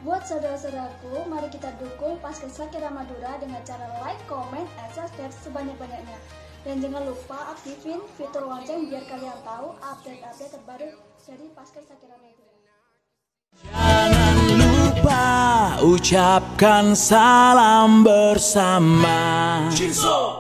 Buat saudara-saudaraku, mari kita dukung Paskes Shakira Madura dengan cara like, comment, and subscribe sebanyak-banyaknya. Dan jangan lupa aktifin fitur lonceng biar kalian tahu update-update terbaru dari Paskes Shakira Madura. Jangan lupa ucapkan salam bersama.